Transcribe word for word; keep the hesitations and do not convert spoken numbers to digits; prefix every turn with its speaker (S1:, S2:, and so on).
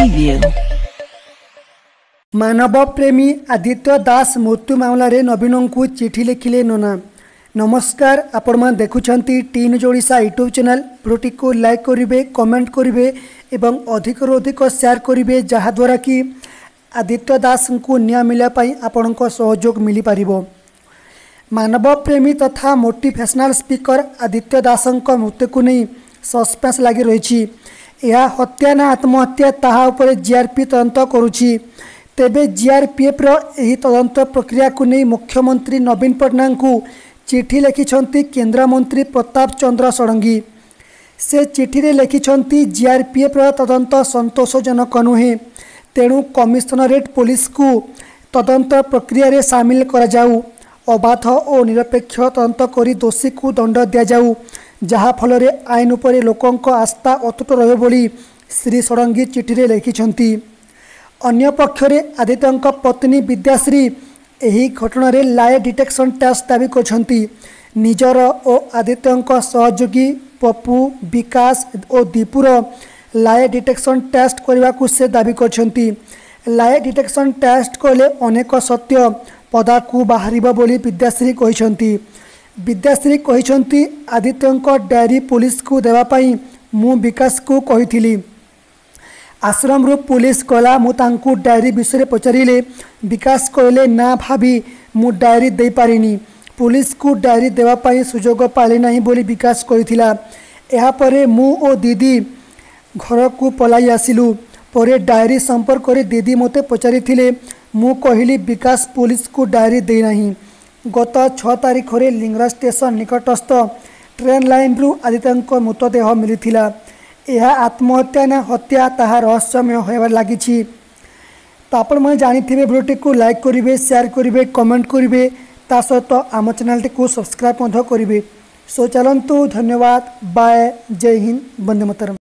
S1: Preview.
S2: मानव प्रेमी आदित्य दास मृत्यु मामलें नवीन को चिठी लिखिले नोना। नमस्कार, आपण मैंने देखुंत T news Odisha YouTube channel. भिडियोटी को लाइक करेंगे, कमेंट करेंगे एवं अधिक अधिक शेयर करेंगे, जहाद्वारा कि आदित्य दास को न्याय मिलने आपण सहयोग मिल पार। मानव प्रेमी तथा मोटिवेशनल स्पीकर आदित्य दास मृत्यु को नहीं सस्पेंस लगी रही। यह हत्या ना आत्महत्या ताहा उपरे जीआरपी तदंत करुछि। तेबे जीआरपीएफ रो एही तदंत प्रक्रिया को नहीं मुख्यमंत्री नवीन पट्टनायक को चिठी लिखिछंती केंद्र मंत्री प्रताप चंद्र षडंगी। से चिठी रे लिखिछंती जीआरपीएफ रो तदंत संतोषजनक नुहे, तेणु कमिशनरेट पुलिस को तदंत प्रक्रिया रे शामिल करा जाऊ। अबाध और निरपेक्ष तदंत करी दोषी को दंड दिया जाऊ, जहा फल रे आईन उपरे लोकंक आस्था अतुट रहे बोली श्री षडंगी चिठी रे लिखिछंती। अन्य पक्षरे आदित्यंक पत्नी विद्याश्री एही घटना रे लाए डिटेक्शन टेस्ट दाबी करछंती। निजर और आदित्यंक सहयोगी पप्पू, विकास और दीपुर लाए डिटेक्शन टेस्ट करने को से दाबी करछंती। लाए डिटेक्शन टेस्ट कले अनेक सत्य पदा को बाहर बोली विद्याश्री कहिछंती। विद्याश्री कहिछंती आदित्यंक डायरी पुलिस को देवाई मु विकास को कही। आश्रम रू पुलिस कला मु तांकु डायरी विषय पचारे। विकास कहले ना भाभी मु डायरी दे पारिनी, पुलिस को डायरी देवाई सुजोग पाली नहीं बोली विकास कहिथिला। एहा परे मु ओ दीदी घर को पलाई आसिलु। परे डायरी संपर्क करे दीदी मते पचारिथिले। मु कहली विकास पुलिस को डायरी दे नहीं। गत छह तारीख रे लिंगराज स्टेशन निकटस्थ ट्रेन लाइन रु आदित्यंक मृतदेह मिलिथिला। यह आत्महत्या ना हत्या ताहा रहस्यमय होबार लागिछि। तो आपण मैं जानिथिबे भिडियोटी को लाइक करिवे, शेयर करिवे, कमेंट करिवे, ता सहित आम चैनल को सब्सक्राइब मध्य करिवे। सो चलंतु, धन्यवाद, बाय, जय हिंद, वंदे मातरम।